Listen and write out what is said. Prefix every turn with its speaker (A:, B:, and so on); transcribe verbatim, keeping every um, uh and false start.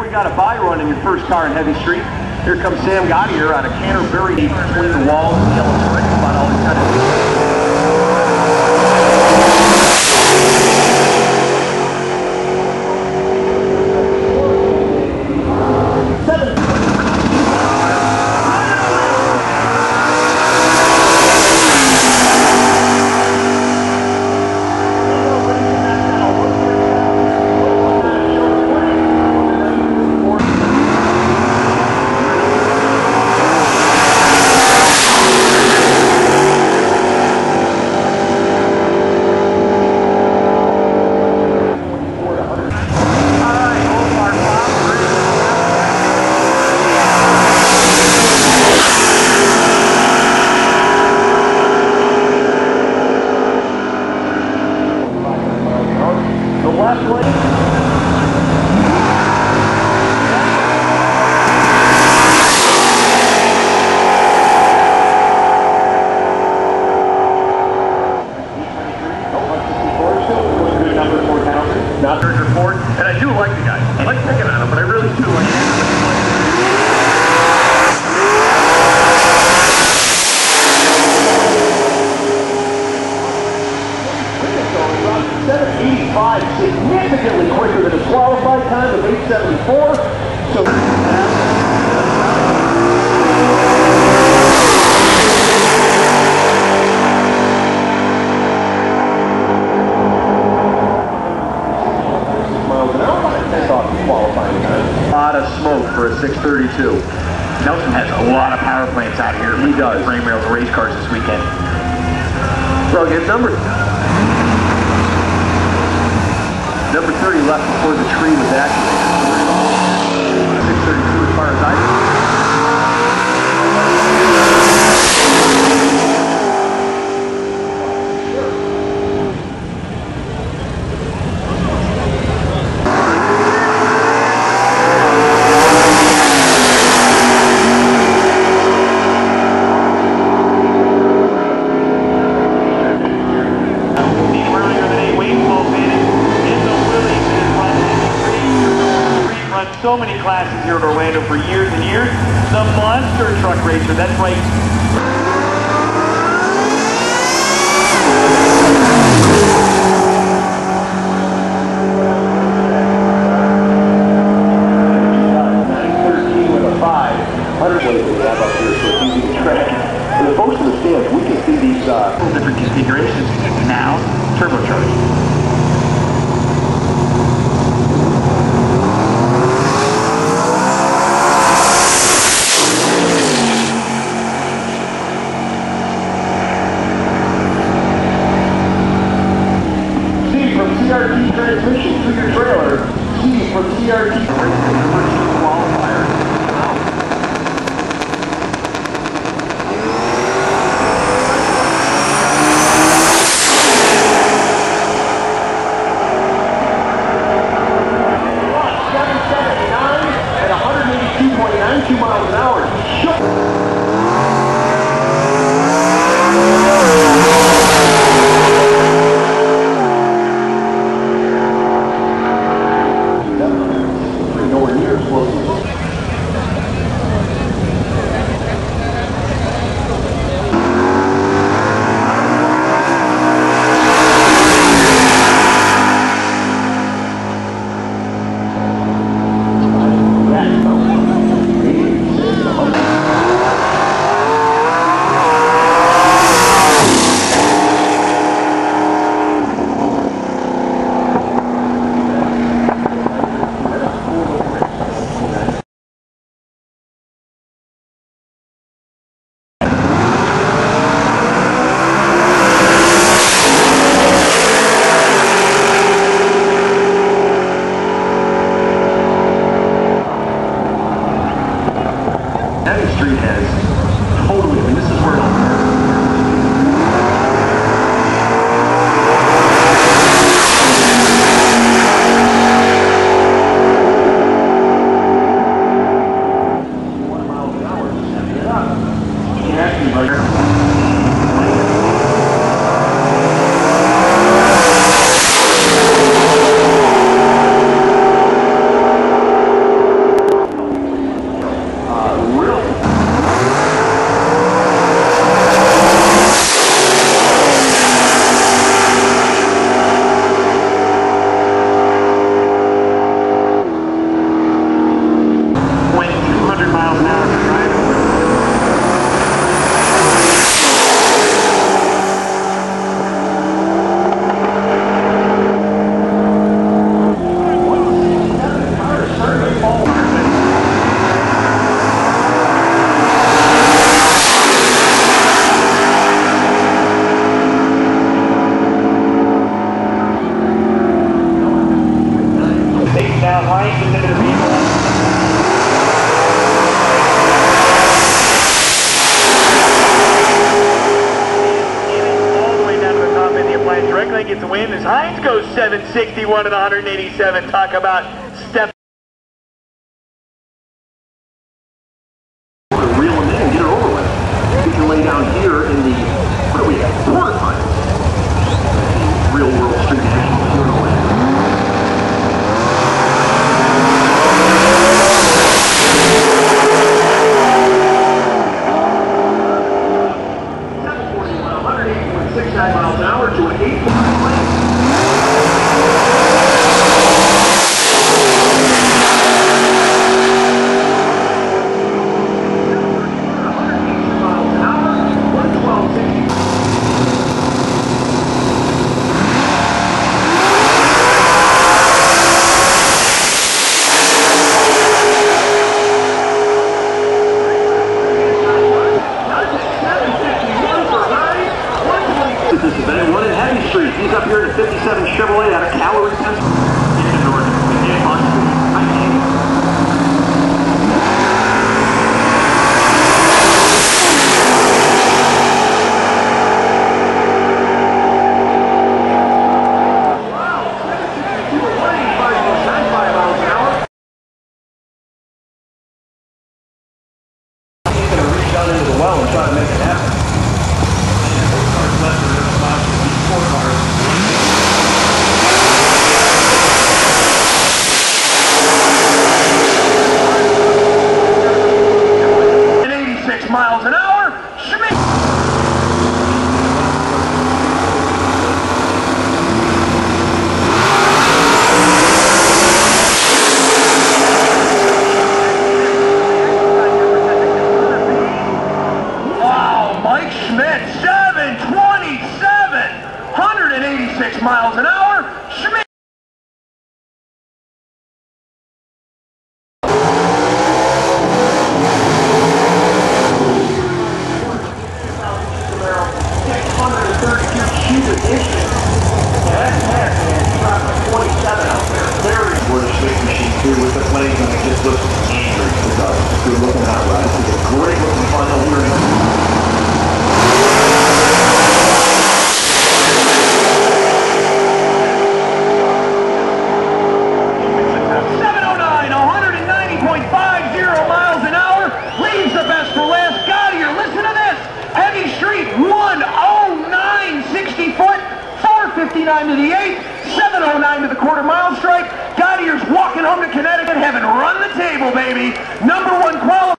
A: you got a buy run in your first car in Heavy Street. Here comes Sam Gotti here out of Canterbury, between the walls and the yellow brick. About all he's got to do. Not Richard Ford, and I do like the guy. I like picking on him, but I really do like him. seven eighty-five, significantly quicker than his qualified time of eight seventy-four. So a lot of smoke for a six thirty-two. Nelson has a lot of power plants out here. He does. Frame rails race cars this weekend. Rugged number. Number thirty left before the tree was activated. six thirty-two as far as I know. So many classes here at Orlando for years and years. The monster truck racer, that's right. nine thirteen with a five. one hundred weight we have up here, so it's easy to track. For the folks in the stands, we can see these uh, different configurations now, turbocharged. T R T transmission to your trailer. C from T R T qualifier. seven seventy-nine at one eighty-two point nine two miles an hour. Heavy Street has totally, I mean, this is where it all one mile an hour, just have it up. You can actually like
B: can win as Hines goes seven sixty-one and one eighty-seven. Talk about step.
A: Reel them in and get it over with. You can lay down here in the, what do we have, quarterfinals. Real world street nationals here in Orlando. seven forty-one, one eighty point six nine miles an hour to an eight point lane. This event, one in Heavy Street. He's up here in a fifty-seven Chevrolet out of Callery, Pennsylvania. Wow, one eighty-five point nine five miles an hour. He's going to reach down into the well and try to make it happen.
B: eighty-six miles an hour. Schmidt. Wow, Mike Schmidt, seven twenty-seven, one eighty-six miles an hour. Schmidt.
A: With the flames and it just looks angry. It does. Good looking hot rod. This is a great looking final here.
B: seven oh nine, one ninety point five zero miles an hour. Leaves the best for last. Gottier, listen to this. Heavy Street, one oh nine, sixty foot, four fifty-nine to the eighth, seven oh nine to the quarter mile stripe. Gottier's walking home to Connecticut, having run the table, baby. Number one qualifier.